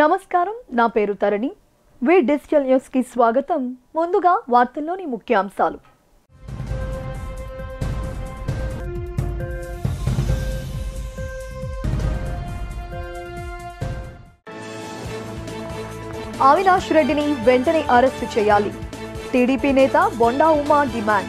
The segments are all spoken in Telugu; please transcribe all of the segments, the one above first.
నమస్కారం, నా పేరు తరణి. వి డిజిటల్ న్యూస్ కి స్వాగతం. ముందుగా వార్తల్లోని ముఖ్యాంశాలు. అవినాష్ రెడ్డిని వెంటనే అరెస్టు చేయాలి. టీడీపీ నేత బొండా ఉమా డిమాండ్.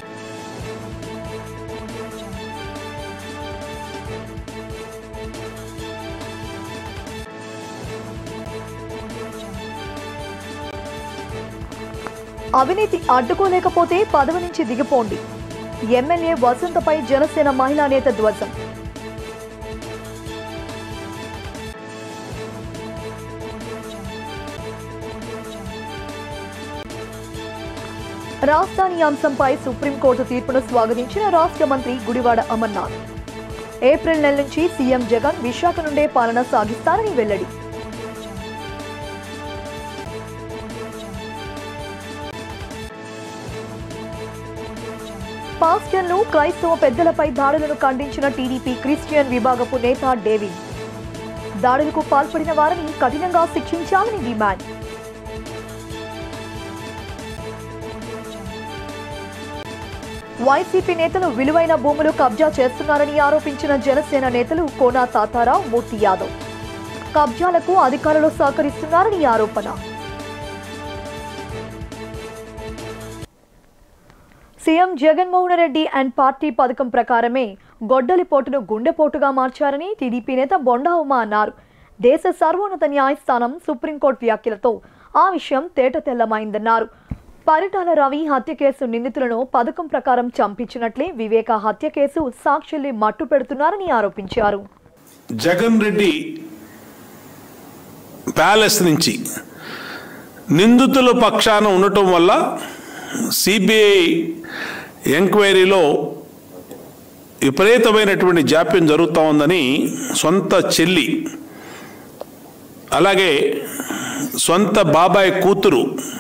అవినీతి అడ్డుకోలేకపోతే పదవి నుంచి దిగిపోండి. ఎమ్మెల్యే వసంతపై జనసేన మహిళా నేత ధ్వజం. రాజధాని అంశంపై సుప్రీంకోర్టు తీర్పును స్వాగతించిన రాష్ట్ర మంత్రి గుడివాడ అమర్నాథ్. ఏప్రిల్ నెల నుంచి సీఎం జగన్ విశాఖ నుండే పాలన సాగిస్తారని వెల్లడి. పాస్టర్లు, క్రైస్తవ పెద్దలపై దాడులను ఖండించిన టీడీపీ క్రిస్టియన్ విభాగపు నేత డేవిడ్. దాడులకు పాల్పడిన వారిని కఠినంగా శిక్షించాలని డిమాండ్. వైసీపీ నేతలు విలువైన భూములు కబ్జా చేస్తున్నారని ఆరోపించిన జనసేన నేతలు కోనా తాతారావు, మూర్తి యాదవ్. కబ్జాలకు అధికారులు సహకరిస్తున్నారని ఆరోపణ. CM Jaganmohan Reddy and party పథకం ప్రకారమే గొడ్డలిపోటును గుండెపోటుగా మార్చారని టీడీపీ నేత బొండా ఉమా అన్నారు. దేశ సర్వోన్నత న్యాయస్థానం సుప్రీంకోర్టు వ్యాఖ్యలతో ఆ విషయం తేటతెల్లమైందన్నారు. పరిటాల రవి హత్య కేసు నిందితులను పథకం ప్రకారం చంపించినట్లే వివేక హత్య కేసు సాక్షుల్ని మట్టు పెడుతున్నారని ఆరోపించారు. జగన్ రెడ్డి ప్యాలెస్ నుంచి నిందితుల పక్షాన ఉండటం వల్ల సిబిఐ ఎంక్వైరీలో విపరీతమైనటువంటి జాప్యం జరుగుతూ ఉందని సొంత చెల్లి, అలాగే సొంత బాబాయ్ కూతురు,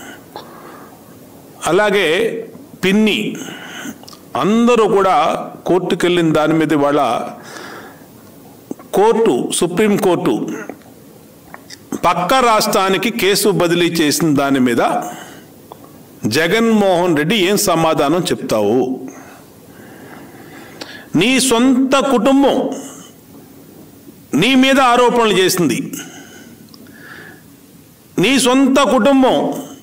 అలాగే పిన్ని అందరూ కూడా కోర్టుకు వెళ్ళిన దాని మీద వాళ్ళ కోర్టు, సుప్రీంకోర్టు పక్క రాష్ట్రానికి కేసు బదిలీ చేసిన దాని మీద జగన్మోహన్ రెడ్డి ఏం సమాధానం చెప్తావు? నీ సొంత కుటుంబం నీ మీద ఆరోపణలు చేసింది. నీ సొంత కుటుంబం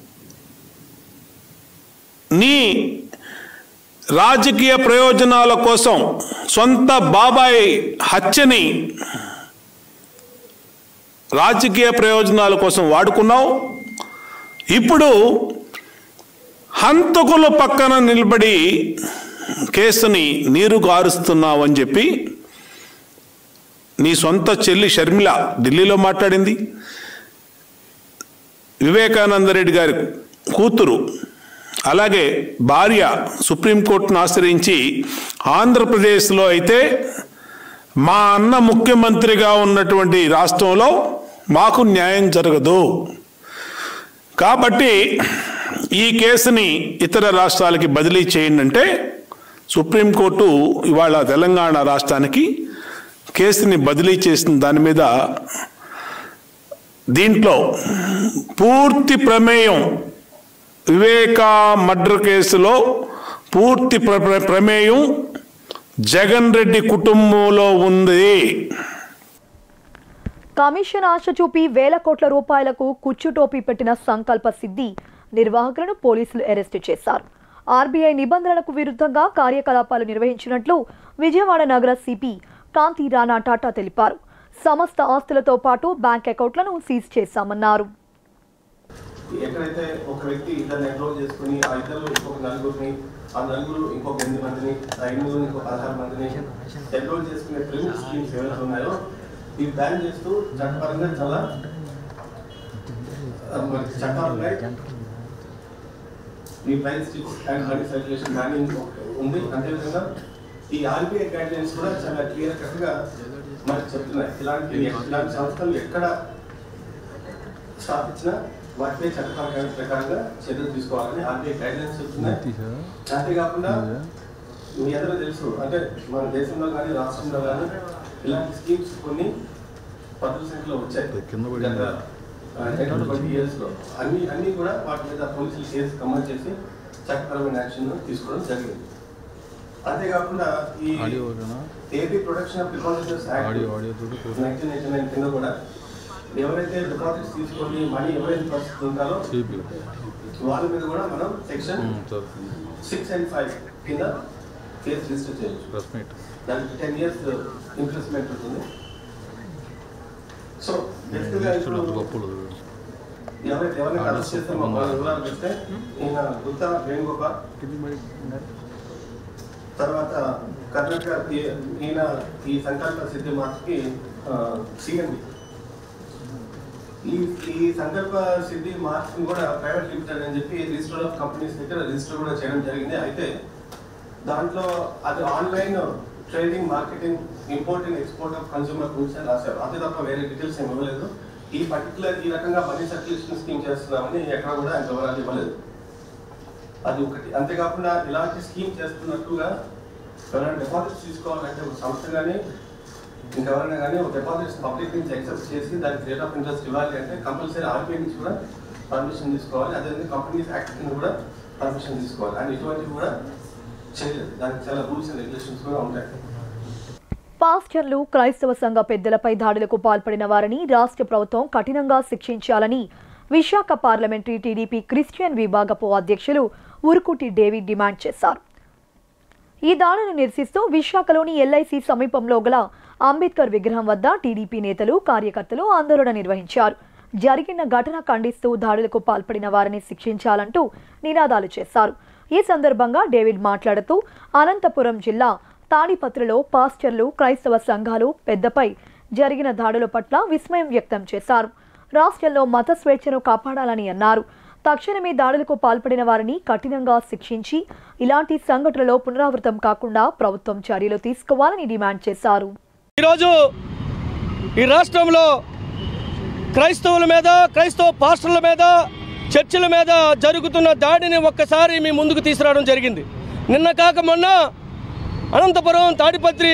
నీ రాజకీయ ప్రయోజనాల కోసం సొంత బాబాయ్ హత్యని రాజకీయ ప్రయోజనాల కోసం వాడుకున్నావు. ఇప్పుడు హంతకుల పక్కన నిలబడి కేసుని నీరు కారుస్తున్నావు అని చెప్పి నీ సొంత చెల్లి షర్మిల ఢిల్లీలో మాట్లాడింది. వివేకానందరెడ్డి గారి కూతురు, అలాగే భార్య సుప్రీంకోర్టును ఆశ్రయించి ఆంధ్రప్రదేశ్లో అయితే మా అన్న ముఖ్యమంత్రిగా ఉన్నటువంటి రాష్ట్రంలో మాకు న్యాయం జరగదు కాబట్టి ఈ కేసుని ఇతర రాష్ట్రాలకి బదిలీ చేయండి అంటే సుప్రీంకోర్టు ఇవాళ తెలంగాణ రాష్ట్రానికి కేసుని బదిలీ చేసిన దాని మీద దీంట్లో పూర్తి ప్రమేయం వివేక మర్డర్ కేసులో పూర్తి ప్రమేయం జగన్ రెడ్డి కుటుంబంలో ఉంది. కమిషన్ ఆశ చూపి వేల కోట్ల రూపాయలకు కుచ్చుటోపీ పెట్టిన సంకల్ప సిద్ధి నిర్వాహకులను పోలీసులు అరెస్టు చేశారు. ఆర్బీఐ నిబంధనలకు విరుద్ధంగా కార్యకలాపాలు నిర్వహించినట్లు విజయవాడ నగర సిపి కాంతి రాణా టాటా తెలిపారు. సమస్త ఆస్తులతో పాటు బ్యాంక్ అకౌంట్లను సీజ్ చేశామన్నారు. ఎక్కడైతే ఒక వ్యక్తి ఇద్దరు ఎన్రోల్ చేసుకుని ఆ ఇద్దరు ఇంకొక నలుగురిని, ఆ నలుగురు ఇంకొక 8 మందిని, ఆ 8 ఇంకొక 16 మందిని ఎన్రోల్ చేసుకునే ట్రైనింగ్ స్కీమ్స్ ఏవైతే ఉన్నాయో ఇవి బ్యాన్ చేస్తూ చట్టపరంగా చాలా చట్టాలు ఉన్నాయి. ఈ price and money circulation banning ఉంది. అంతేవిధంగా ఈ ఆర్బీఐ గైడ్లైన్స్ కూడా చాలా క్లియర్ కట్గా మనకు చెప్తున్నాయి. ఇలాంటి సంస్థలు ఎక్కడ స్థాపించినా వాటిపై చట్టపరమైన ప్రకారంగా చర్యలు తీసుకోవాలని ఆర్బీఐ గైడ్లైన్స్ చెప్తున్నాయి. అంతేకాకుండా మీ అందరూ తెలుసు, అంటే మన దేశంలో కానీ రాష్ట్రంలో కానీ ఇలాంటి స్కీమ్స్ కొన్ని పదుల సంఖ్యలో వచ్చాయి. గత 20 yearsలో అన్ని కూడా వాటి మీద పోలీసులు కేసు కమెంట్ చేసి చట్టపరమైన యాక్షన్ తీసుకోవడం జరిగింది. అంతేకాకుండా ఈ AP protection of depositors act 1999 కింద కూడా ఎవరైతే డిపాజిట్స్ తీసుకొని మనీ ఎవరైతే పరిస్థితి ఉంటారో వాళ్ళ మీద కూడా మనం సెక్షన్ 6 and 5 కింద కేసు రిజిస్టర్ చేయొచ్చు. దానికి 10 years ఇంప్రిజన్మెంట్ ఉంటుంది. సో బేసిక్గా ఎవరైనా అరెస్ట్ చేస్తే వివరాలు ఇస్తే ఈయన గుత్తా వేణుగోపాల్, తర్వాత కర్ణాటక ఈయన ఈ సంకల్ప సిద్ధి మార్క్కి సిఎండి. ఈ సంకల్ప సిద్ధి మార్క్స్ కూడా ప్రైవేట్ లిమిటెడ్ అని చెప్పి రిజిస్టర్ ఆఫ్ కంపెనీస్ దగ్గర రిజిస్టర్ కూడా చేయడం జరిగింది. అయితే దాంట్లో అది online trading, marketing, importing, export of consumer goods అని రాశారు. అంతే తప్ప వేరే డీటెయిల్స్ ఏమి ఇవ్వలేదు. ఈ పర్టికులర్ ఈ రకంగా మనీ సర్క్యులేషన్ స్కీమ్ చేస్తున్నామని ఎక్కడ కూడా ఆయన వివరాలు ఇవ్వలేదు. అది ఒకటి. అంతేకాకుండా ఇలాంటి స్కీమ్ చేస్తున్నట్టుగా ఎవరైనా డిపాజిట్స్ తీసుకోవాలంటే ఒక సంస్థ కానీ ఇంకెవరైనా కానీ ఒక డిపాజిట్స్ పబ్లిక్ నుంచి యాక్సెప్ట్ చేసి దానికి రేట్ ఆఫ్ ఇంట్రెస్ట్ ఇవ్వాలి అంటే కంపల్సరీ ఆర్బీఐ నుంచి కూడా పర్మిషన్ తీసుకోవాలి. అదేవిధంగా కంపెనీస్ యాక్ట్ కింద కూడా పర్మిషన్ తీసుకోవాలి. అండ్ ఇటువంటివి కూడా చేయలేదు. దానికి చాలా రూల్స్ అండ్ రెగ్యులేషన్స్ కూడా ఉంటాయి. పాస్టర్లు, క్రైస్తవ సంఘ పెద్దలపై దాడులకు పాల్పడిన వారిని రాష్ట్ర ప్రభుత్వం కఠినంగా శిక్షించాలని విశాఖ పార్లమెంటరీ టీడీపీ క్రిస్టియన్ విభాగపు అధ్యక్షులు ఉరుకుటి డేవిడ్ డిమాండ్ చేశారు. ఈ దాడులను నిరసిస్తూ విశాఖలోని ఎల్ఐసి సమీపంలో గల అంబేద్కర్ విగ్రహం వద్ద టీడీపీ నేతలు, కార్యకర్తలు ఆందోళన నిర్వహించారు. జరిగిన ఘటన ఖండిస్తూ దాడులకు పాల్పడిన వారిని శిక్షించాలంటూ నినాదాలు చేశారు. ఈ సందర్భంగా డేవిడ్ మాట్లాడుతూ అనంతపురం జిల్లా తాడిపత్రిలో పాస్టర్లు, క్రైస్తవ సంఘాలు పెద్దపై జరిగిన దాడుల పట్ల విస్మయం వ్యక్తం చేశారు. రాష్ట్రంలో మత స్వేచ్ఛను కాపాడాలని అన్నారు. తక్షణమే దాడులకు పాల్పడిన వారిని కఠినంగా శిక్షించి ఇలాంటి సంఘటనలో పునరావృతం కాకుండా ప్రభుత్వం చర్యలు తీసుకోవాలని డిమాండ్ చేశారు. ఈరోజు ఈ రాష్ట్రంలో క్రైస్తవుల మీద, క్రైస్తవ పాస్టర్ల మీద, చర్చిల మీద జరుగుతున్న దాడిని ఒక్కసారి మీ ముందుకు తీసుకురావడం జరిగింది. నిన్న కాక మొన్న అనంతపురం తాడిపత్రి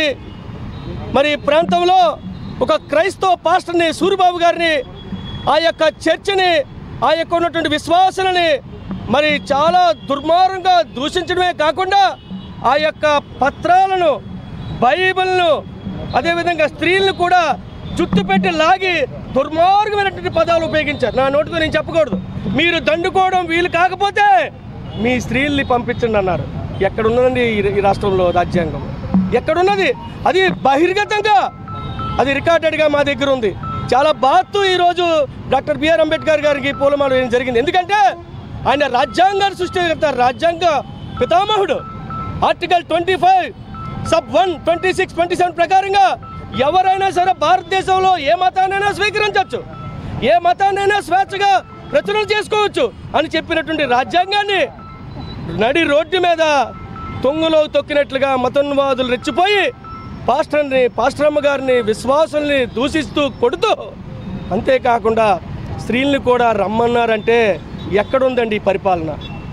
ప్రాంతంలో ఒక క్రైస్తవ పాస్టర్ని, సూరిబాబు గారిని, ఆ యొక్క చర్చిని, ఆ యొక్క ఉన్నటువంటి విశ్వాసాలని చాలా దుర్మార్గంగా దూషించడమే కాకుండా ఆ యొక్క పత్రాలను, బైబిల్ను, అదేవిధంగా స్త్రీలను కూడా చుట్టు పెట్టి లాగి దుర్మార్గమైనటువంటి పదాలు ఉపయోగించారు. నా నోటితో నేను చెప్పకూడదు. మీరు దండుకోవడం వీలు కాకపోతే మీ స్త్రీల్ని పంపించండి అన్నారు. ఎక్కడున్నదండి ఈ రాష్ట్రంలో రాజ్యాంగం? ఎక్కడున్నది? అది బహిర్గతంగా, అది రికార్డెడ్గా మా దగ్గర ఉంది. చాలా బాధతో ఈరోజు డాక్టర్ బిఆర్ అంబేద్కర్ గారికి పూలమాల వేయడం జరిగింది. ఎందుకంటే ఆయన రాజ్యాంగాన్ని సృష్టికర్త, రాజ్యాంగ పితామహుడు. ఆర్టికల్ 25 సబ్ 1, 26, 27 ప్రకారంగా ఎవరైనా సరే భారతదేశంలో ఏ మతాన్నైనా స్వీకరించవచ్చు, ఏ మతాన్నైనా స్వేచ్ఛగా ప్రచురణ చేసుకోవచ్చు అని చెప్పినటువంటి రాజ్యాంగాన్ని నడి రోడ్డు మీద తొంగులో తొక్కినట్లుగా మతోన్మాదులు రెచ్చిపోయి పాస్టరమ్మ గారిని, విశ్వాసుల్ని దూషిస్తూ కొడుతూ, అంతేకాకుండా స్త్రీల్ని కూడా రమ్మన్నారంటే ఎక్కడుందండి ఈ పరిపాలన?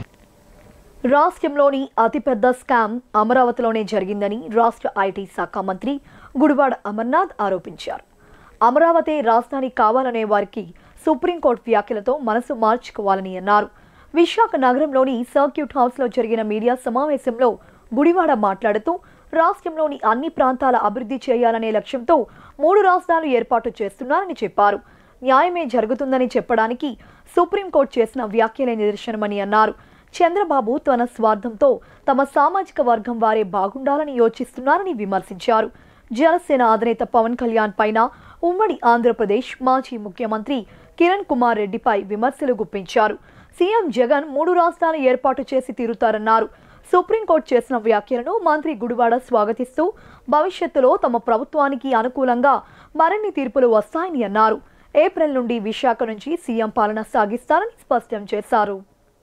రాష్ట్రంలోని అతిపెద్ద స్కామ్ అమరావతిలోనే జరిగిందని రాష్ట్ర ఐటీ శాఖ మంత్రి గుడివాడ అమర్నాథ్ ఆరోపించారు. అమరావతి రాజధాని కావాలనే వారికి సుప్రీంకోర్టు వ్యాఖ్యలతో మనసు మార్చుకోవాలని అన్నారు. విశాఖ నగరంలోని సర్క్యూట్ హౌస్లో జరిగిన మీడియా సమావేశంలో గుడివాడ మాట్లాడుతూ రాష్ట్రంలోని అన్ని ప్రాంతాల అభివృద్ధి చేయాలనే లక్ష్యంతో 3 రాజధానులు ఏర్పాటు చేస్తున్నారని చెప్పారు. న్యాయమే జరుగుతుందని చెప్పడానికి సుప్రీంకోర్టు చేసిన వ్యాఖ్యలే నిదర్శనమని అన్నారు. చంద్రబాబు తన స్వార్థంతో తమ సామాజిక వర్గం వారే బాగుండాలని యోచిస్తున్నారని విమర్శించారు. జనసేన అధినేత పవన్ కళ్యాణ్ పైన ఉమ్మడి ఆంధ్రప్రదేశ్ మాజీ ముఖ్యమంత్రి కిరణ్ కుమార్ రెడ్డిపై విమర్శలు గుప్పించారు. సీఎం జగన్ 3 రాజధానులు ఏర్పాటు చేసి తీరుతారన్నారు. సుప్రీంకోర్టు చేసిన వ్యాఖ్యలను మంత్రి గుడివాడ స్వాగతిస్తూ భవిష్యత్తులో తమ ప్రభుత్వానికి అనుకూలంగా మరిన్ని తీర్పులు వస్తాయని అన్నారు. ఏప్రిల్ నుండి విశాఖ నుంచి సీఎం పాలన సాగిస్తారని స్పష్టం చేశారు.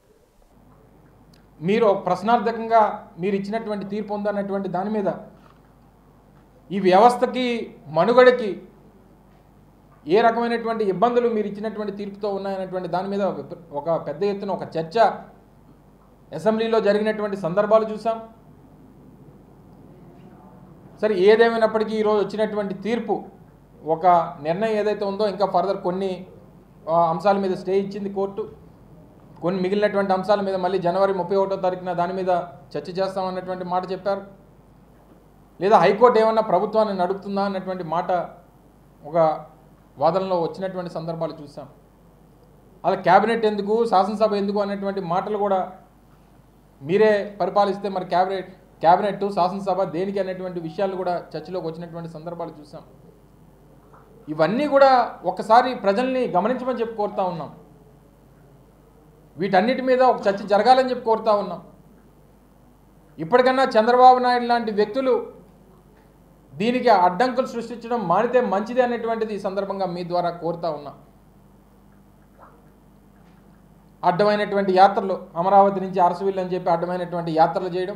మీరు ప్రశ్నార్థకంగా మీరు ఇచ్చినటువంటి తీర్పు ఉందన్నటువంటి దాని మీద, ఈ వ్యవస్థకి మనుగడకి ఏ రకమైనటువంటి ఇబ్బందులు మీరు ఇచ్చినటువంటి తీర్పుతో ఉన్నాయన్నటువంటి దాని మీద ఒక పెద్ద ఎత్తున ఒక చర్చ అసెంబ్లీలో జరిగినటువంటి సందర్భాలు చూసాం. సరే, ఏదేమైనప్పటికీ ఈరోజు వచ్చినటువంటి తీర్పు, ఒక నిర్ణయం ఏదైతే ఉందో ఇంకా ఫర్దర్ కొన్ని అంశాల మీద స్టే ఇచ్చింది కోర్టు. కొన్ని మిగిలినటువంటి అంశాల మీద మళ్ళీ జనవరి 31వ తారీఖున దాని మీద చర్చ చేస్తామన్నటువంటి మాట చెప్పారు. లేదా హైకోర్టు ఏమన్నా ప్రభుత్వాన్ని నడుపుతుందా అన్నటువంటి మాట ఒక వాదనలో వచ్చినటువంటి సందర్భాలు చూసాం. అలా క్యాబినెట్ ఎందుకు, శాసనసభ ఎందుకు అనేటువంటి మాటలు కూడా మీరే పరిపాలిస్తే మరి క్యాబినెట్ శాసనసభ దేనికి అనేటువంటి విషయాలు కూడా చర్చలోకి వచ్చినటువంటి సందర్భాలు చూసాం. ఇవన్నీ కూడా ఒక్కసారి ప్రజల్ని గమనించమని చెప్పి కోరుతా ఉన్నాం. వీటన్నిటి మీద ఒక చర్చ జరగాలని చెప్పి కోరుతా ఉన్నాం. ఇప్పటికన్నా చంద్రబాబు నాయుడు లాంటి వ్యక్తులు దీనికి అడ్డంకులు సృష్టించడం మానితే మంచిది అనేటువంటిది ఈ సందర్భంగా మీ ద్వారా కోరుతా ఉన్నాం. అడ్డమైనటువంటి యాత్రలు, అమరావతి నుంచి అరసవిల్లు అని చెప్పి అడ్డమైనటువంటి యాత్రలు చేయడం,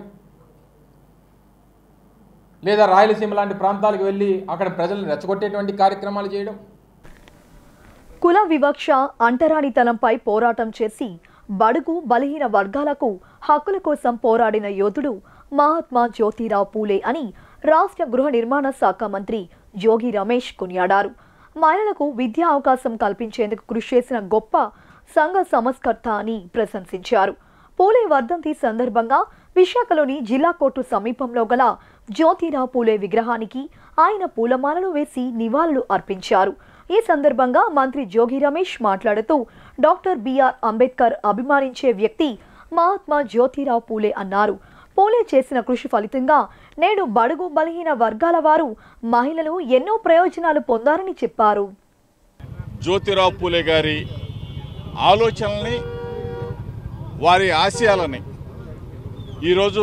లేదా రాయలసీమ లాంటి ప్రాంతాలకు వెళ్ళి అక్కడ ప్రజలను రెచ్చగొట్టేటువంటి కార్యక్రమాలు చేయడం. కుల వివక్ష, అంటరానితనంపై పోరాటం చేసి బడుగు బలహీన వర్గాలకు హక్కుల కోసం పోరాడిన యోధుడు మహాత్మా జ్యోతిరావు పూలే అని రాష్ట్ర గృహ నిర్మాణ శాఖ మంత్రి జోగి రమేష్ కొనియాడారు. మహిళలకు విద్యా అవకాశం కల్పించేందుకు కృషి చేసిన గొప్ప సంఘ సంస్కర్త అని ప్రశంసించారు. పూలే వర్ధంతి సందర్భంగా విశాఖలోని జిల్లా కోర్టు సమీపంలో గల జ్యోతిరావు పూలే విగ్రహానికి ఆయన పూలమాలలు వేసి నివాళులు అర్పించారు. ఈ సందర్భంగా మంత్రి జోగి రమేష్ మాట్లాడుతూ డాక్టర్ బిఆర్ అంబేద్కర్ అభిమానించే వ్యక్తి మహాత్మా జ్యోతిరావు పూలే అన్నారు. పూలే చేసిన కృషి ఫలితంగా నేడు బడుగు బలహీన వర్గాల వారు, మహిళలు ఎన్నో ప్రయోజనాలు పొందారని చెప్పారు. జ్యోతిరావు పూలే గారి ఆలోచనల్ని, వారి ఆశయాలని ఈరోజు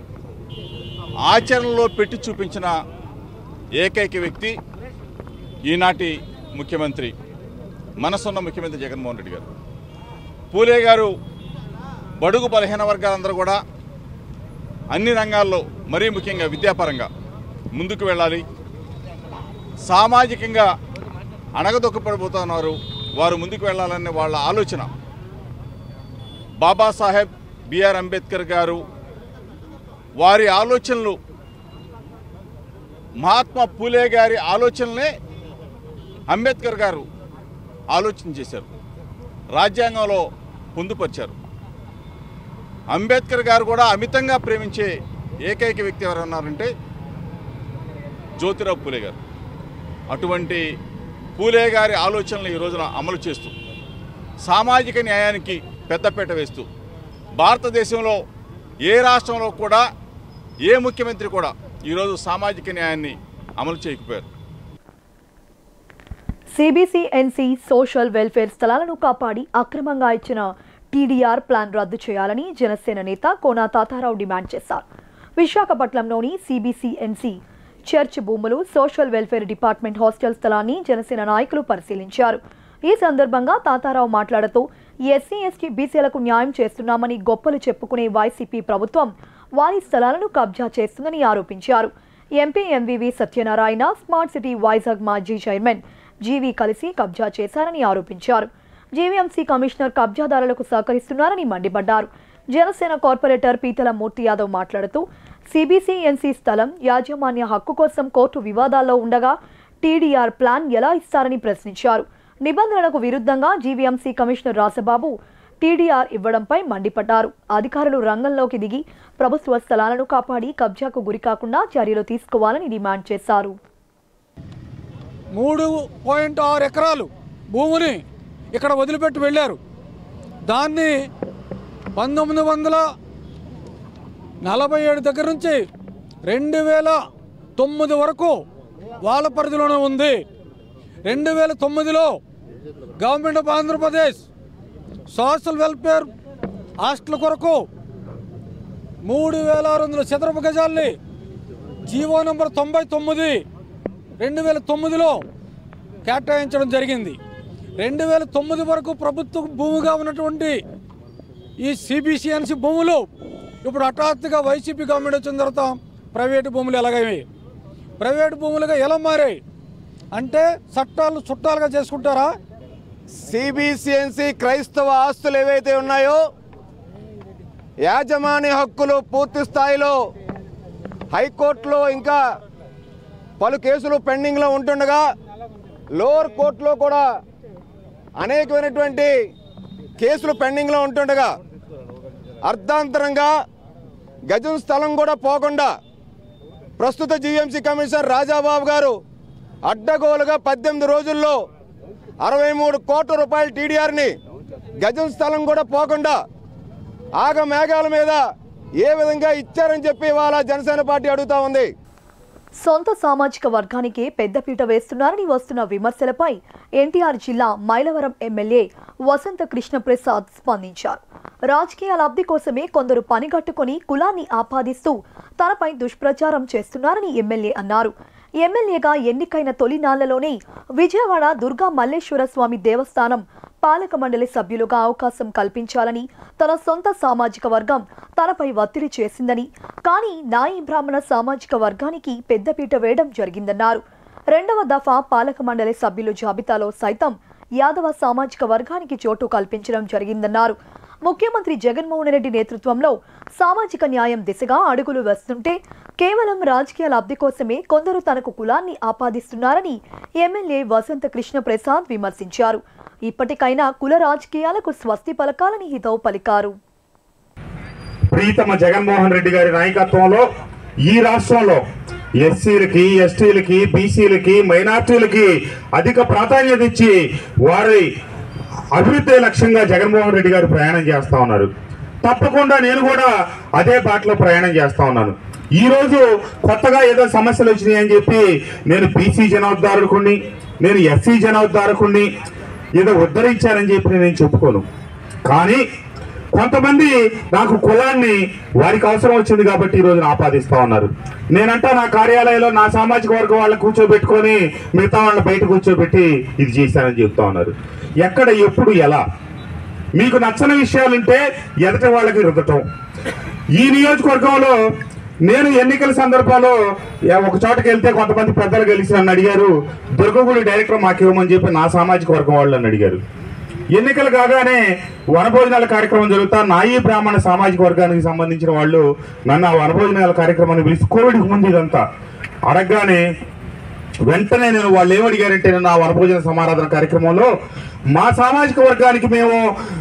ఆచరణలో పెట్టి చూపించిన ఏకైక వ్యక్తి ఈనాటి ముఖ్యమంత్రి, మనసున్న ముఖ్యమంత్రి జగన్మోహన్ రెడ్డి గారు. పూలే గారు బడుగు బలహీన వర్గాలందరూ కూడా అన్ని రంగాల్లో, మరీ ముఖ్యంగా విద్యాపరంగా ముందుకు వెళ్ళాలి, సామాజికంగా అణగదొక్కపడిపోతున్నారు, వారు ముందుకు వెళ్ళాలనే వాళ్ళ ఆలోచన. బాబాసాహెబ్ బిఆర్ అంబేద్కర్ గారు వారి ఆలోచనలు, మహాత్మా పూలే గారి ఆలోచనలే అంబేద్కర్ గారు ఆలోచన చేశారు, రాజ్యాంగంలో పొందుపరిచారు. అంబేద్కర్ గారు కూడా అమితంగా ప్రేమించే ఏకైక వ్యక్తి ఎవరన్నారంటే జ్యోతిరావు పూలే గారు. అటువంటి పూలే గారి ఆలోచనలు ఈ రోజున అమలు చేస్తూ, సామాజిక న్యాయానికి పెద్దపీట వేస్తూ, భారతదేశంలో ఏ రాష్ట్రంలో కూడా ఏ ముఖ్యమంత్రి కూడా ఈరోజు సామాజిక న్యాయాన్ని అమలు చేయకపోయారు. సిబిసిఎన్సి సోషల్ వెల్ఫేర్ స్థలాలను కాపాడి అక్రమంగా ఇచ్చిన టీడీఆర్ ప్లాన్ రద్దు చేయాలని జనసేన నేత కోనా తాతారావు డిమాండ్ చేశారు. విశాఖపట్నంలోని సిబిసిఎన్సి చర్చ్ భూములు, సోషల్ వెల్ఫేర్ డిపార్ట్మెంట్ హాస్టల్ స్థలాన్ని జనసేన నాయకులు పరిశీలించారు. ఈ సందర్భంగా తాతారావు మాట్లాడుతూ ఎస్సీ ఎస్టీ బీసీలకు న్యాయం చేస్తున్నామని గొప్పలు చెప్పుకునే వైసీపీ ప్రభుత్వం వారి స్థలాలను కబ్జా చేస్తుందని ఆరోపించారు. MP MVV Satyanarayana, smart city Vizag మాజీ చైర్మన్ జీవి కలిసి కబ్జా చేశారని ఆరోపించారు. జీవీఎంసీ కమిషనర్ కబ్జాదారులకు సహకరిస్తున్నారని మండిపడ్డారు. జనసేన కార్పొరేటర్ పీతల మూర్తి యాదవ్ మాట్లాడుతూ సిబిసిఎన్సి స్థలం యాజమాన్య హక్కు కోసం కోర్టు వివాదాల్లో ఉండగా టీడీఆర్ ప్లాన్ ఎలా ఇస్తారని ప్రశ్నించారు. నిబంధనలకు విరుద్ధంగా జీవీఎంసీ కమిషనర్ రాసబాబు టీడీఆర్ ఇవ్వడంపై మండిపడ్డారు. అధికారులు రంగంలోకి దిగి ప్రభుత్వ స్థలాలను కాపాడి కబ్జాకు గురికాకుండా చర్యలు తీసుకోవాలని డిమాండ్ చేశారు. 3.6 ఎకరాలు భూమిని ఇక్కడ వదిలిపెట్టి వెళ్ళారు. దాన్ని 1947 దగ్గర నుంచి 2009 వరకు వాళ్ళ పరిధిలోనే ఉంది. 2009లో government of Andhra Pradesh social welfare hostel కొరకు 3600 చదరపు గజాల్ని జీవో నంబర్ 99 2009లో కేటాయించడం జరిగింది. 2009 వరకు ప్రభుత్వ భూమిగా ఉన్నటువంటి ఈ సిబిసిఎన్సి భూములు ఇప్పుడు హఠాత్తుగా వైసీపీ గవర్నమెంట్ వచ్చిన తర్వాత ప్రైవేటు భూములు ఎలాగైవి, ప్రైవేటు భూములుగా ఎలా మారాయి అంటే చట్టాలు చుట్టాలుగా చేసుకుంటారా? సిబిసిఎన్సి క్రైస్తవ ఆస్తులు ఏవైతే ఉన్నాయో యాజమాన్య హక్కులు పూర్తి స్థాయిలో హైకోర్టులో ఇంకా పలు కేసులు పెండింగ్లో ఉంటుండగా లోవర్ కోర్టులో కూడా అనేకమైనటువంటి కేసులు పెండింగ్లో ఉంటుండగా అర్ధాంతరంగా గజం స్థలం కూడా పోకుండా ప్రస్తుత జీఎంసీ కమిషనర్ రాజాబాబు గారు అడ్డగోలుగా 18 రోజుల్లో 63 కోట్ల రూపాయల టీడీఆర్ని గజం స్థలం కూడా పోకుండా ఆగమేఘాల మీద ఏ విధంగా ఇచ్చారని చెప్పి ఇవాళ జనసేన పార్టీ అడుగుతా ఉంది. సొంత సామాజిక వర్గానికి పెద్దపీట వేస్తున్నారని వస్తున్న విమర్శలపై ఎన్టీఆర్ జిల్లా మైలవరం ఎమ్మెల్యే వసంత కృష్ణప్రసాద్ స్పందించారు. రాజకీయ లబ్ధి కోసమే కొందరు పనిగట్టుకుని కులాన్ని ఆపాదిస్తూ తనపై దుష్ప్రచారం చేస్తున్నారని ఎమ్మెల్యే అన్నారు. ఎమ్మెల్యేగా ఎన్నికైన తొలి నాళ్లలోనే విజయవాడ దుర్గా మల్లేశ్వర స్వామి దేవస్థానం పాలక మండలి సభ్యులుగా అవకాశం కల్పించాలని తన సొంత సామాజిక వర్గం తనపై ఒత్తిడి చేసిందని, కానీ నాయి బ్రాహ్మణ సామాజిక వర్గానికి పెద్దపీట వేయడం జరిగిందన్నారు. 2వ దఫా పాలక మండలి సభ్యుల జాబితాలో సైతం యాదవ సామాజిక వర్గానికి చోటు కల్పించడం జరిగిందన్నారు. ముఖ్యమంత్రి జగన్మోహన్ రెడ్డి నేతృత్వంలో సామాజిక న్యాయం దిశగా అడుగులు వేస్తుంటే కేవలం రాజకీయ లబ్ధి కోసమే కొందరు తనకు కులాన్ని ఆపాదిస్తున్నారని ఎమ్మెల్యే వసంత కృష్ణప్రసాద్ విమర్శించారు. ఇప్పటికైనా కుల రాజకీయాలకు స్వస్తి పలకాలని హితవు పలికారు. ప్రీతమ జగన్మోహన్ రెడ్డి గారి నాయకత్వంలో ఈ రాష్ట్రంలో ఎస్సీలకి, ఎస్టీలకి, బీసీలకి, మైనార్టీలకి అధిక ప్రాధాన్యత ఇచ్చి వారి అభివృద్ధి లక్ష్యంగా జగన్మోహన్ రెడ్డి గారు ప్రయాణం చేస్తా ఉన్నారు. తప్పకుండా నేను కూడా అదే బాటలో ప్రయాణం చేస్తా ఉన్నాను. ఈ రోజు కొత్తగా ఏదో సమస్యలు వచ్చినాయి అని చెప్పి నేను బీసీ జనోద్ధారకుడిని, నేను ఎస్సీ జనోద్ధారకుడిని ఏదో ఉద్ధరించారని చెప్పి నేను చెప్పుకోను. కానీ కొంతమంది నాకు కులాన్ని వారికి అవసరం వచ్చింది కాబట్టి ఈ రోజున ఆపాదిస్తా ఉన్నారు. నేనంటా నా కార్యాలయంలో నా సామాజిక వర్గం వాళ్ళని కూర్చోబెట్టుకొని మిగతా వాళ్ళని బయట కూర్చోబెట్టి ఇది చేశానని చెప్తా ఉన్నారు. ఎక్కడ, ఎప్పుడు, ఎలా? మీకు నచ్చని విషయాలుంటే ఎదటి వాళ్ళకి రుద్దటం. ఈ నియోజకవర్గంలో నేను ఎన్నికల సందర్భంలో ఒక చోటకి వెళ్తే కొంతమంది పెద్దలు కలిసి నన్ను అడిగారు, దుర్గగుడి డైరెక్టర్ మాకు ఇవ్వమని చెప్పి నా సామాజిక వర్గం వాళ్ళు నన్ను అడిగారు. ఎన్నికలు కాగానే వనభోజనాల కార్యక్రమం జరుగుతా నాయి బ్రాహ్మణ సామాజిక వర్గానికి సంబంధించిన వాళ్ళు నన్ను ఆ వనభోజనాల కార్యక్రమాన్ని పిలిచి, కోవిడ్కి ముందు ఇదంతా అడగగానే వెంటనే నేను వాళ్ళు ఏమడిగారంటే, నేను ఆ వనభోజన సమారాధన కార్యక్రమంలో మా సామాజిక వర్గానికి మేము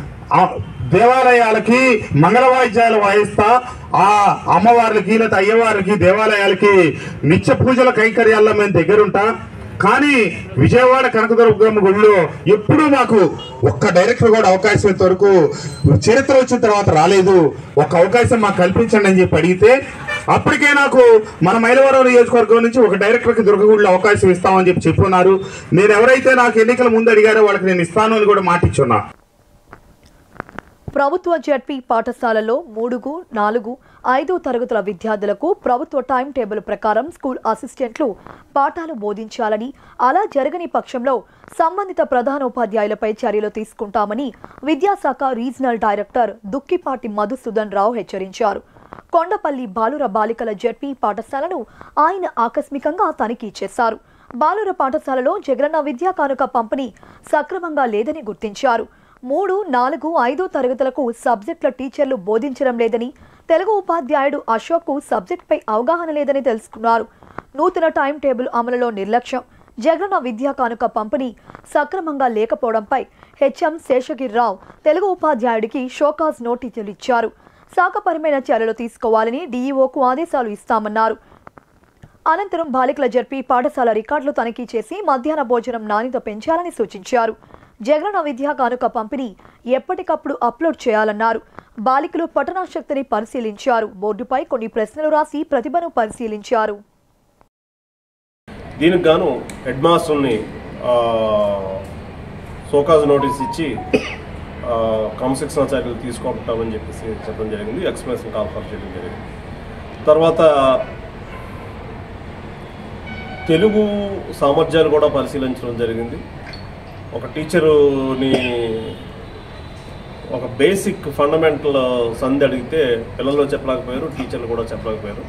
దేవాలయాలకి మంగళ వాయిద్యాలు వాయిస్తా, ఆ అమ్మవార్లకి లేదా అయ్యవారికి దేవాలయాలకి నిత్య పూజల కైంకర్యాల్లో మేము దగ్గరుంటా, కానీ విజయవాడ కనకదుర్గమ్మ గుడిలో ఎప్పుడూ మాకు ఒక్క డైరెక్టర్ కూడా అవకాశం ఇంతవరకు చరిత్ర వచ్చిన తర్వాత రాలేదు, ఒక్క అవకాశం మాకు కల్పించండి అని చెప్పి అడిగితే, అప్పటికే నాకు మన మైలవరం నియోజకవర్గం నుంచి ఒక డైరెక్టర్కి దుర్గగుడిలో అవకాశం ఇస్తామని చెప్పి చెప్పున్నారు. నేను ఎవరైతే నాకు ఎన్నికల ముందు అడిగారో వాళ్ళకి నేను ఇస్తాను అని కూడా మాటిచ్చున్నా. ప్రభుత్వ జడ్పీ పాఠశాలలో 3, 4, 5 తరగతుల విద్యార్థులకు ప్రభుత్వ టైం టేబుల్ ప్రకారం స్కూల్ అసిస్టెంట్లు పాఠాలు బోధించాలని, అలా జరగని పక్షంలో సంబంధిత ప్రధానోపాధ్యాయులపై చర్యలు తీసుకుంటామని విద్యాశాఖ రీజనల్ డైరెక్టర్ దుక్కిపాటి మధుసూదన్ రావు హెచ్చరించారు. కొండపల్లి బాలుర బాలికల జడ్పీ పాఠశాలను ఆయన ఆకస్మికంగా తనిఖీ చేశారు. బాలుర పాఠశాలలో జగనన్న విద్యా కానుక పంపిణీ సక్రమంగా లేదని గుర్తించారు. 3, 4, 5 తరగతులకు సబ్జెక్టుల టీచర్లు బోధించడం లేదని, తెలుగు ఉపాధ్యాయుడు అశోక్కు సబ్జెక్టుపై అవగాహన లేదని తెలుసుకున్నారు. నూతన టైం టేబుల్ అమలులో నిర్లక్ష్యం, జగనన్న విద్యా కానుక పంపిణీ సక్రమంగా లేకపోవడంపై హెచ్ఎం శేషగిరిరావు తెలుగు ఉపాధ్యాయుడికి షోకాజ్ నోటీసులు ఇచ్చారు. శాఖపరమైన చర్యలు తీసుకోవాలని డీఈఓకు ఆదేశాలు ఇస్తామన్నారు. అనంతరం బాలికల జడ్పీ పాఠశాల రికార్డులు తనిఖీ చేసి మధ్యాహ్న భోజనం నాణ్యత పెంచాలని సూచించారు. జగనన్న విద్యా కానుక పంపిణీ ఎప్పటికప్పుడు అప్లోడ్ చేయాలన్నారు. బాలికలు పఠనాశక్తిని పరిశీలించారు. బోర్డుపై కొన్ని ప్రశ్నలు రాసి ప్రతిభను పరిశీలించారు. దీనికి గాను హెడ్ మాస్టర్ని సోకాజ్ నోటీస్ ఇచ్చి క్రమశిక్షణ చర్యలు తీసుకుంటామని చెప్పేసి చెప్పడం జరిగింది. ఎక్స్ప్రెషన్ కాన్ఫర్ చేయడం జరిగింది. తర్వాత తెలుగు సామర్థ్యాలు కూడా పరిశీలించడం జరిగింది. ఒక టీచరుని ఒక బేసిక్ ఫండమెంటల్ సంధి అడిగితే పిల్లలు చెప్పలేకపోయారు, టీచర్లు కూడా చెప్పలేకపోయారు.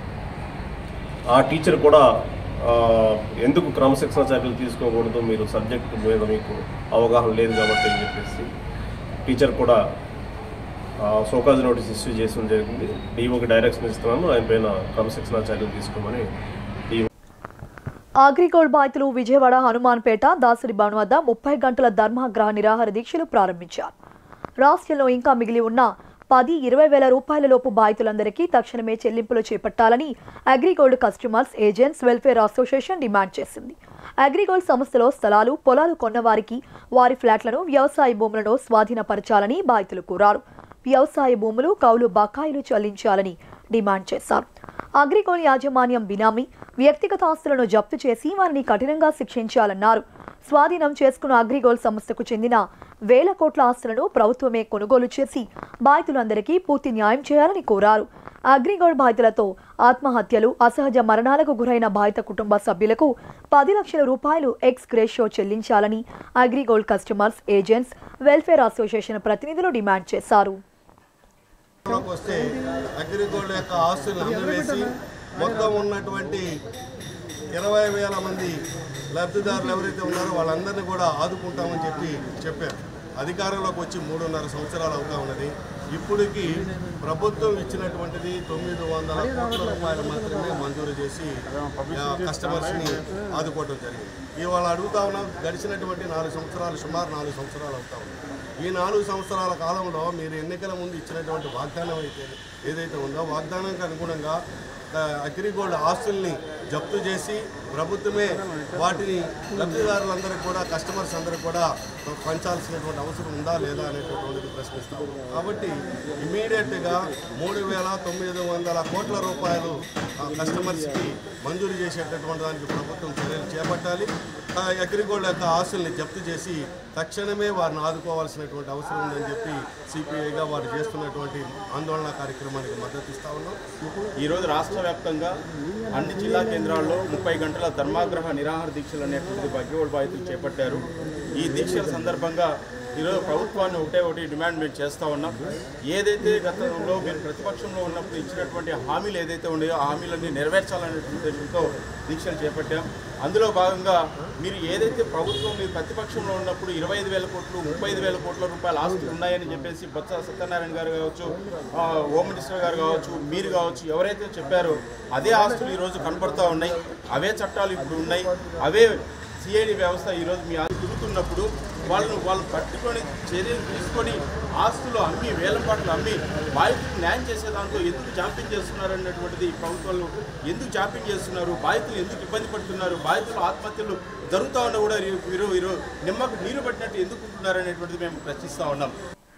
ఆ టీచర్ కూడా ఎందుకు క్రమశిక్షణ చర్యలు తీసుకోకూడదు, మీరు సబ్జెక్ట్ మీద మీకు అవగాహన లేదు కాబట్టి అని చెప్పేసి టీచర్ కూడా సోకాజ్ నోటీస్ ఇష్యూ చేయడం జరిగింది. డీఓకి డైరెక్షన్ ఇస్తున్నాను, ఆయన పైన క్రమశిక్షణ చర్యలు తీసుకోమని. అగ్రిగోల్డ్ బాధితులు విజయవాడ హనుమాన్పేట దాసరి భవన్ వద్ద 30 గంటల ధర్మాగ్రహ నిరాహార దీక్షలు ప్రారంభించారు. రాష్ట్రంలో ఇంకా మిగిలి ఉన్న 10-20 వేల రూపాయల లోపు బాధితులందరికీ తక్షణమే చెల్లింపులు చేపట్టాలని Agrigold customers agents welfare association demand చేసింది. అగ్రిగోల్డ్ సంస్థలో స్థలాలు పొలాలు కొన్నవారికి వారి ఫ్లాట్లను వ్యవసాయ భూములను స్వాధీనపరచాలని బాధితులు కోరారు. వ్యవసాయ భూములు కౌలు బకాయిలు చెల్లించాలని డిమాండ్ చేశారు. అగ్రిగోల్డ్ యాజమాన్యం బినామీ వ్యక్తిగత ఆస్తులను జప్తు చేసి వారిని కఠినంగా శిక్షించాలన్నారు. స్వాధీనం చేసుకున్న అగ్రిగోల్డ్ సంస్థకు చెందిన వేల కోట్ల ఆస్తులను ప్రభుత్వమే కొనుగోలు చేసి బాధితులందరికీ పూర్తి న్యాయం చేయాలని కోరారు. అగ్రిగోల్డ్ బాధితులతో ఆత్మహత్యలు అసహజ మరణాలకు గురైన బాధిత కుటుంబ సభ్యులకు 10 లక్షల రూపాయలు ఎక్స్ గ్రేషియో చెల్లించాలని Agrigold customers agents welfare association ప్రతినిధులు డిమాండ్ చేశారు. అగ్రిగోల్డ్ యొక్క ఆస్తులను అమ్మివేసి మొత్తం ఉన్నటువంటి 20,000 మంది లబ్ధిదారులు ఎవరైతే ఉన్నారో వాళ్ళందరినీ కూడా ఆదుకుంటామని చెప్పారు. అధికారంలోకి వచ్చి 3.5 సంవత్సరాలు అవుతా ఉన్నది. ఇప్పటికి ప్రభుత్వం ఇచ్చినటువంటిది 900 కోట్ల రూపాయలు మాత్రమే మంజూరు చేసి కస్టమర్స్ని ఆదుకోవడం జరిగింది. ఇవాళ అడుగుతా ఉన్నాం, గడిచినటువంటి 4 సంవత్సరాలు సుమారు 4 సంవత్సరాలు అవుతా ఉంది. ఈ 4 సంవత్సరాల కాలంలో మీరు ఎన్నికల ముందు ఇచ్చినటువంటి వాగ్దానం ఏదైతే ఉందో వాగ్దానానికి అనుగుణంగా అగ్రిగోల్డ్ ఆస్తుల్ని జప్తు చేసి ప్రభుత్వమే వాటిని లబ్ధిదారులందరికీ కూడా కస్టమర్స్ అందరికీ కూడా పంచాల్సినటువంటి అవసరం ఉందా లేదా అనేటటువంటిది ప్రశ్నిస్తాం. కాబట్టి ఇమీడియట్గా 3,900 కోట్ల రూపాయలు కస్టమర్స్కి మంజూరు చేసేటటువంటి దానికి ప్రభుత్వం చర్యలు చేపట్టాలి. అగ్రిగోల్డ్ యొక్క ఆస్తుల్ని జప్తు చేసి తక్షణమే వారిని ఆదుకోవాల్సినటువంటి అవసరం ఉందని చెప్పి సిపిఐగా వారు చేస్తున్నటువంటి ఆందోళన కార్యక్రమానికి మద్దతు ఇస్తా ఉన్నాం. ఈరోజు రాష్ట్ర వ్యాప్తంగా అన్ని జిల్లా కేంద్రాల్లో 30 గంటల ధర్మాగ్రహ నిరాహార దీక్షలు అనేటువంటిది అగ్రిగోల్డ్ బాధితులు చేపట్టారు. ఈ దీక్షల సందర్భంగా ఈరోజు ప్రభుత్వాన్ని ఒకటి డిమాండ్ మేము చేస్తూ ఉన్నాం. ఏదైతే గతంలో మీరు ప్రతిపక్షంలో ఉన్నప్పుడు ఇచ్చినటువంటి హామీలు ఏదైతే ఉన్నాయో ఆ హామీలన్నీ నెరవేర్చాలనేటువంటి ఉద్దేశంతో దీక్షలు చేపట్టాం. అందులో భాగంగా మీరు ఏదైతే ప్రభుత్వం మీరు ప్రతిపక్షంలో ఉన్నప్పుడు 25,000 కోట్లు 35,000 కోట్ల రూపాయల ఆస్తులు ఉన్నాయని చెప్పేసి బొత్స సత్యనారాయణ గారు కావచ్చు, హోమ్ మినిస్టర్ గారు కావచ్చు, మీరు కావచ్చు, ఎవరైతే చెప్పారో అదే ఆస్తులు ఈరోజు కనపడుతూ ఉన్నాయి. అవే చట్టాలు ఇప్పుడు ఉన్నాయి. అవే సిఐడి వ్యవస్థ ఈరోజు మీ తిరుగుతున్నప్పుడు వాళ్ళు పట్టుకొని చర్యలు తీసుకొని ఆస్తులు అమ్మి వేల పాటలు అమ్మి బాధితులకు న్యాయం చేసే దాంట్లో ఎందుకు జాప్యం చేస్తున్నారు అన్నటువంటిది ప్రభుత్వాలు ఎందుకు జాప్యం చేస్తున్నారు, బాధితులు ఎందుకు ఇబ్బంది పడుతున్నారు, బాధితులు ఆత్మహత్యలు జరుగుతూ ఉన్నా కూడా వీరు నిమ్మకు నీరు పట్టినట్టు ఎందుకు ఉంటున్నారు అనేటువంటిది మేము ప్రశ్నిస్తూ ఉన్నాం.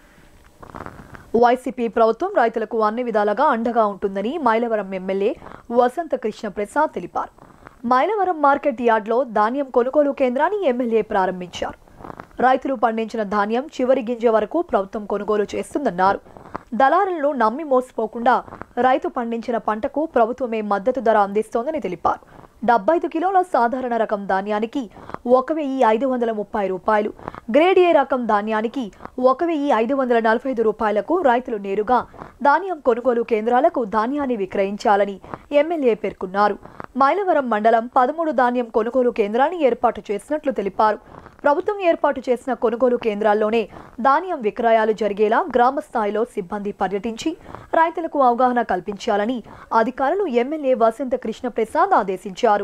వైసీపీ ప్రభుత్వం రైతులకు అన్ని విధాలుగా అండగా ఉంటుందని మైలవరం ఎమ్మెల్యే వసంత కృష్ణ ప్రసాద్ తెలిపారు. మైలవరం మార్కెట్ యార్డ్లో ధాన్యం కొనుగోలు కేంద్రాన్ని ఎమ్మెల్యే ప్రారంభించారు. రైతులు పండించిన ధాన్యం చివరి గింజ వరకు ప్రభుత్వం కొనుగోలు చేస్తుందన్నారు. దళారులను నమ్మి మోసపోకుండా రైతు పండించిన పంటకు ప్రభుత్వమే మద్దతు ధర అందిస్తోందని తెలిపారు. 75 కిలోల సాధారణ రకం ధాన్యానికి 1,530 రూపాయలు, గ్రేడ్ ఏ రకం ధాన్యానికి 1,545 రూపాయలకు రైతులు నేరుగా ధాన్యం కొనుగోలు కేంద్రాలకు ధాన్యాన్ని విక్రయించాలని ఎమ్మెల్యే పేర్కొన్నారు. మైలవరం మండలం 13 ధాన్యం కొనుగోలు కేంద్రాన్ని ఏర్పాటు చేసినట్లు తెలిపారు. ప్రభుత్వం ఏర్పాటు చేసిన కొనుగోలు కేంద్రాల్లోనే ధాన్యం విక్రయాలు జరిగేలా గ్రామ స్థాయిలో సిబ్బంది పర్యటించి రైతులకు అవగాహన కల్పించాలని అధికారులు ఎమ్మెల్యే వసంత కృష్ణ ప్రసాద్ ఆదేశించారు.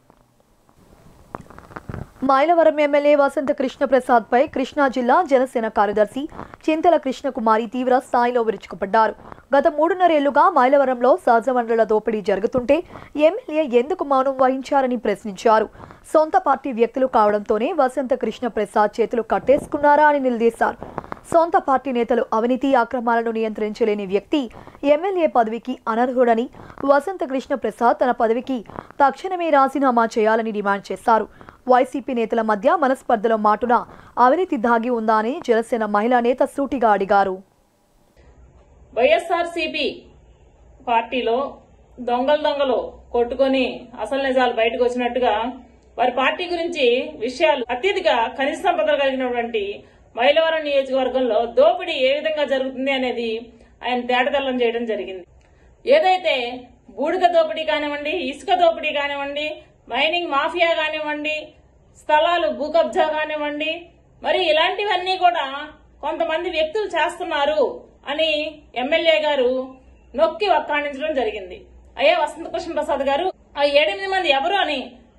మైలవరం ఎమ్మెల్యే వసంత కృష్ణ ప్రసాద్ పై కృష్ణా జిల్లా జనసేన కార్యదర్శి చింతల కృష్ణకుమారి తీవ్ర స్థాయిలో విరుచుకుపడ్డారు. గత 3.5 ఏళ్లుగా మైలవరంలో సహజ వనరుల దోపిడీ జరుగుతుంటే ఎమ్మెల్యే ఎందుకు మౌనం వహించారని ప్రశ్నించారు. సొంత పార్టీ వ్యక్తులు కావడంతోనే వసంత కృష్ణ ప్రసాద్ చేతులు కట్టేసుకున్నారా అని నిలదీశారు. సొంత పార్టీ నేతలు అవినీతి అక్రమాలను నియంత్రించలేని వ్యక్తి ఎమ్మెల్యే పదవికి అనర్హుడని వసంత కృష్ణ ప్రసాద్ తన పదవికి తక్షణమే రాజీనామా చేయాలని డిమాండ్ చేశారు. వైసీపీ నేతల మధ్య మనస్పర్ధల మాటున అవినీతి దాగి ఉందా అని జనసేన మహిళా నేత సూటిగా అడిగారు. వైఎస్ఆర్సీపీ పార్టీలో దొంగలు కొట్టుకొని అసలు నిజాలు బయటకు వచ్చినట్టుగా వారి పార్టీ గురించి విషయాలు అత్యధిక ఖనిజ సంపదలు కలిగినటువంటి మైలవరం నియోజకవర్గంలో దోపిడీ ఏ విధంగా జరుగుతుంది అనేది ఆయన తేటతెల్లం చేయడం జరిగింది. ఏదైతే బూడిద దోపిడీ కానివ్వండి, ఇసుక దోపిడీ కానివ్వండి, మైనింగ్ మాఫియా కానివ్వండి, స్థలాలు భూ కబ్జా కానివ్వండి, మరి ఇలాంటివన్నీ కూడా కొంతమంది వ్యక్తులు చేస్తున్నారు అని ఎమ్మెల్యే గారు నొక్కి వక్కాణించడం జరిగింది. అయ్యే వసంత కృష్ణ ప్రసాద్ గారు ఆ 7-8 మంది ఎవరు అని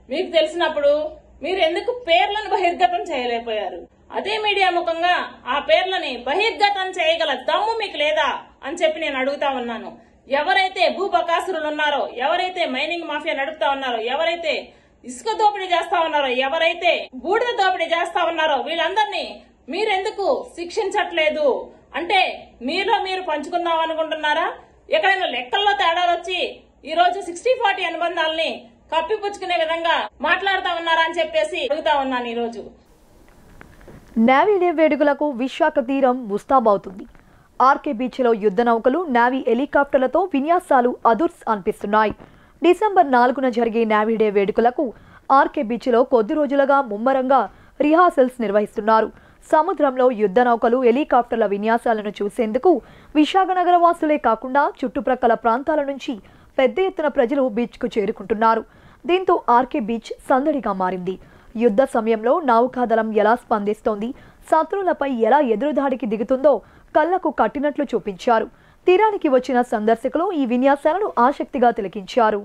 మీకు తెలిసినప్పుడు మీరు ఎందుకు పేర్లను బహిర్గతం చేయలేకపోయారు? అదే మీడియా ముఖంగా ఆ పేర్లని బహిర్గతం చేయగల దమ్ము మీకు లేదా అని చెప్పి నేను అడుగుతా ఉన్నాను. ఎవరైతే భూబకాసురులు ఉన్నారో, ఎవరైతే మైనింగ్ మాఫియా నడుపుతా ఉన్నారో, ఎవరైతే ఇసుక దోపిడీ చేస్తా ఉన్నారో, ఎవరైతే బూడిద దోపిడీ చేస్తా ఉన్నారో వీళ్ళందరినీ మీరెందుకు శిక్షించట్లేదు? అంటే మీలో మీరు పంచుకుందాం అనుకుంటున్నారా? ఎక్కడైనా లెక్కల్లో తేడాలు వచ్చి ఈ రోజు 60-40 అనుబంధాలని కప్పిపుచ్చుకునే విధంగా మాట్లాడుతా ఉన్నారా అని చెప్పేసి అడుగుతా ఉన్నాను. ఈ రోజు నేవీ డే వేడుకలకు విశాఖ తీరం ముస్తాబవుతుంది. ఆర్కే బీచ్ లో యుద్ధ నౌకలు, నేవీ హెలికాప్టర్లతో విన్యాసాలు అదుర్స్ అనిపిస్తున్నాయి. డిసెంబర్ 4న జరిగే నేవీ డే వేడుకలకు ఆర్కే బీచ్ లో కొద్ది రోజులుగా ముమ్మరంగా రిహార్సల్స్ నిర్వహిస్తున్నారు. సముద్రంలో యుద్ధ నౌకలు, హెలికాప్టర్ల విన్యాసాలను చూసేందుకు విశాఖ నగర వాసులే కాకుండా చుట్టుప్రక్కల ప్రాంతాల నుంచి పెద్ద ఎత్తున ప్రజలు బీచ్కు చేరుకుంటున్నారు. దీంతో ఆర్కే బీచ్ సందడిగా మారింది. యుద్ధ సమయంలో నౌకాదళం ఎలా స్పందిస్తోంది, శత్రువులపై ఎలా ఎదురుదాడికి దిగుతుందో కళ్లకు కట్టినట్లు చూపించారు. తీరానికి వచ్చిన సందర్శకులు ఈ విన్యాసాలను ఆసక్తిగా తిలకించారు.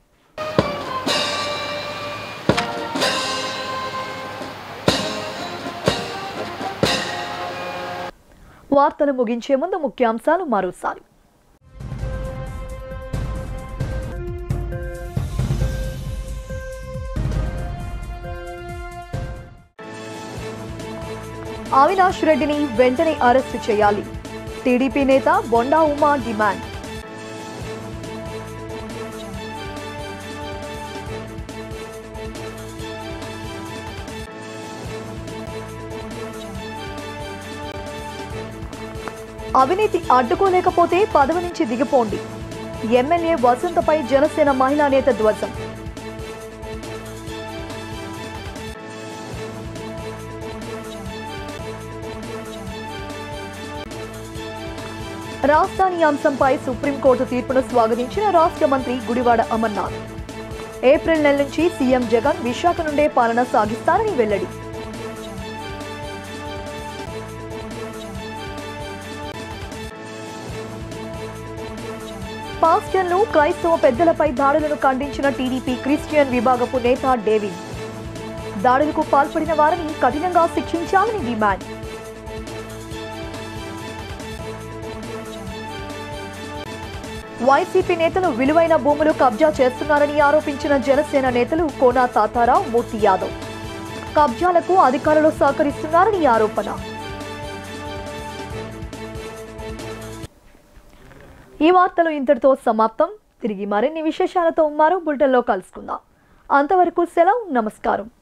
వార్తలు ముగించే ముందు ముఖ్యాంశాలు మరోసారి. అవినాష్ రెడ్డిని వెంటనే అరెస్టు చేయాలి. టీడీపీ నేత బొండా ఉమా డిమాండ్. అవినీతి అడ్డుకోలేకపోతే పదవి నుంచి దిగిపోండి. ఎమ్మెల్యే వసంతపై జనసేన మహిళా నేత ధ్వజం. రాజధాని అంశంపై సుప్రీంకోర్టు తీర్పును స్వాగతించిన రాష్ట్ర మంత్రి గుడివాడ అమర్నాథ్. ఏప్రిల్ నెల నుంచి సీఎం జగన్ విశాఖ నుండే పాలన సాగిస్తారని వెల్లడి. పాస్టర్లు, క్రైస్తవ పెద్దలపై దాడులను ఖండించిన టీడీపీ క్రిస్టియన్ విభాగపు నేత డేవిడ్. దాడులకు పాల్పడిన వారిని కఠినంగా శిక్షించాలని డిమాండ్. వైసీపీ నేతలు విలువైన భూములు కబ్జా చేస్తున్నారని ఆరోపించిన జనసేన నేతలు కోనా తాతారావు, మూర్తి యాదవ్. కబ్జాలకు అధికారులు సహకరిస్తున్నారని ఆరోపణ. ఈ వార్తలు ఇంతటితో సమాప్తం. తిరిగి మరిన్ని విశేషాలతో మరో బులెటిన్లో కలుసుకుందాం. అంతవరకు సెలవు, నమస్కారం.